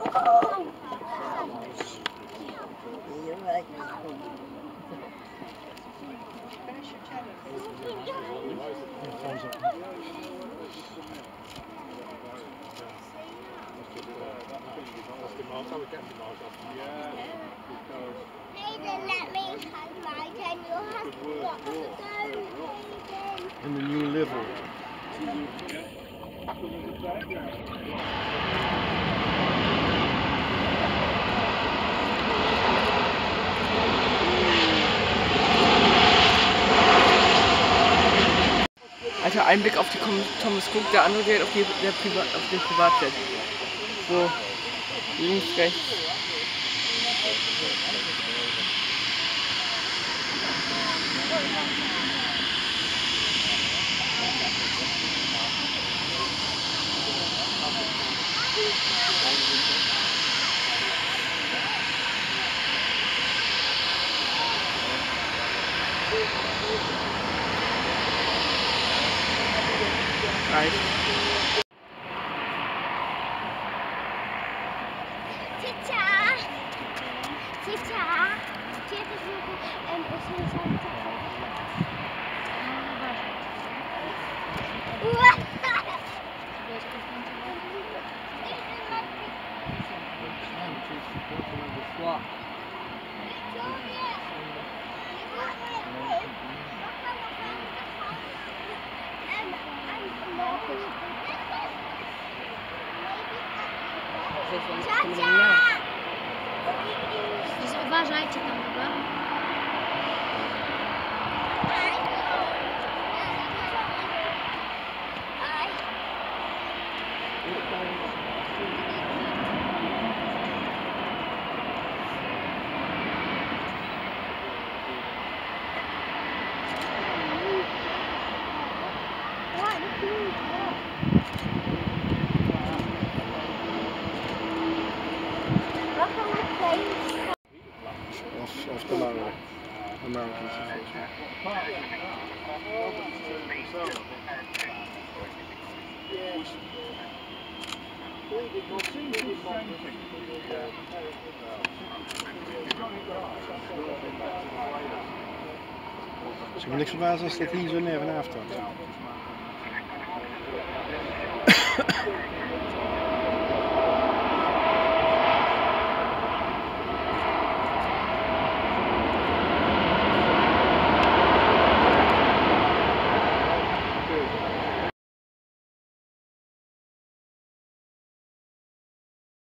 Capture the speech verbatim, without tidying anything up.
Let me have my ten. You'll have to walk the zone. In the new level. Alter, ein Blick auf die Thomas Cook, der andere geht auf, die, der Priva auf den Privatjet. So, links, rechts. Reicht. Tita! Tita! Tita suchen, ähm, ich will sagen, Uważajcie tam, dobra? Of, of the Maori. Americans, Het zou me niks verbazen als dat hier zo neer vanavond had.